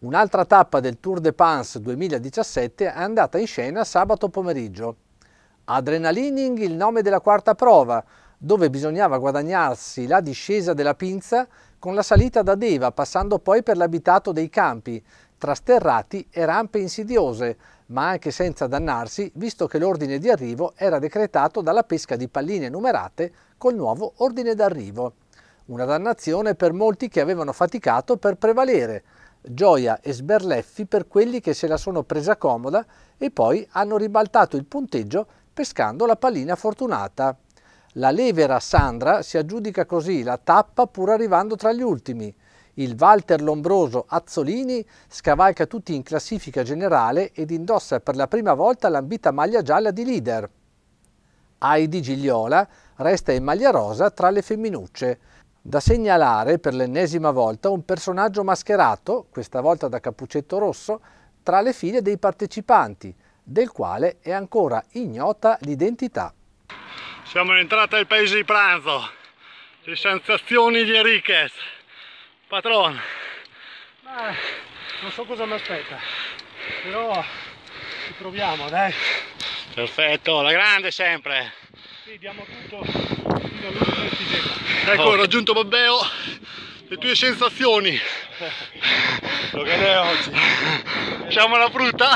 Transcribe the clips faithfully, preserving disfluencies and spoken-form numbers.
Un'altra tappa del Tour de France duemiladiciassette è andata in scena sabato pomeriggio. Adrenalining il nome della quarta prova, dove bisognava guadagnarsi la discesa della Pinza con la salita da Deva, passando poi per l'abitato dei campi, tra sterrati e rampe insidiose, ma anche senza dannarsi, visto che l'ordine di arrivo era decretato dalla pesca di palline numerate col nuovo ordine d'arrivo. Una dannazione per molti che avevano faticato per prevalere, gioia e sberleffi per quelli che se la sono presa comoda e poi hanno ribaltato il punteggio pescando la pallina fortunata. La levera Sandra si aggiudica così la tappa pur arrivando tra gli ultimi. Il Walter Lombroso Azzolini scavalca tutti in classifica generale ed indossa per la prima volta l'ambita maglia gialla di leader. Heidi Gigliola resta in maglia rosa tra le femminucce. Da segnalare per l'ennesima volta un personaggio mascherato, questa volta da cappuccetto rosso, tra le file dei partecipanti, del quale è ancora ignota l'identità. Siamo all'entrata del paese di pranzo, le sensazioni di Enriquez. Patron. Beh, non so cosa mi aspetta, però ci proviamo, dai. Perfetto, la grande sempre. Sì, diamo tutto fino all'ultima esiggenza. Ecco, ho raggiunto Babbeo, le tue sensazioni. Lo che è oggi. Siamo alla frutta.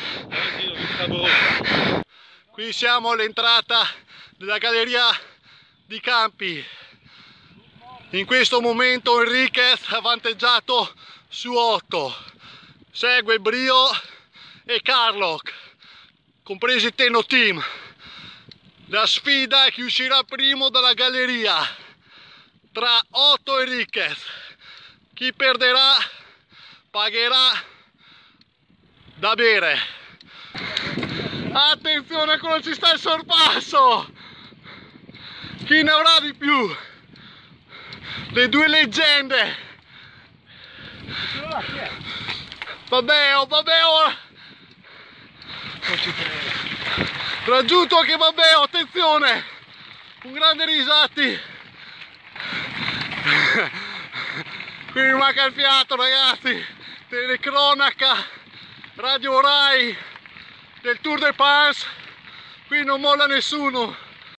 Qui siamo all'entrata della galleria di campi. In questo momento Enriquez ha vanteggiato su otto. Segue Brio e Carlock, compresi il Tenno Team. La sfida è chi uscirà primo dalla galleria tra Otto e Enriquez. Chi perderà pagherà da bere. Attenzione a quello, ci sta il sorpasso. Chi ne avrà di più? Le due leggende. Babbeo, Babbeo. Raggiunto anche Babbeo, attenzione. Un grande Risatti. Qui mi manca il fiato, ragazzi. Telecronaca Radio Rai del Tour de France. Qui non molla nessuno.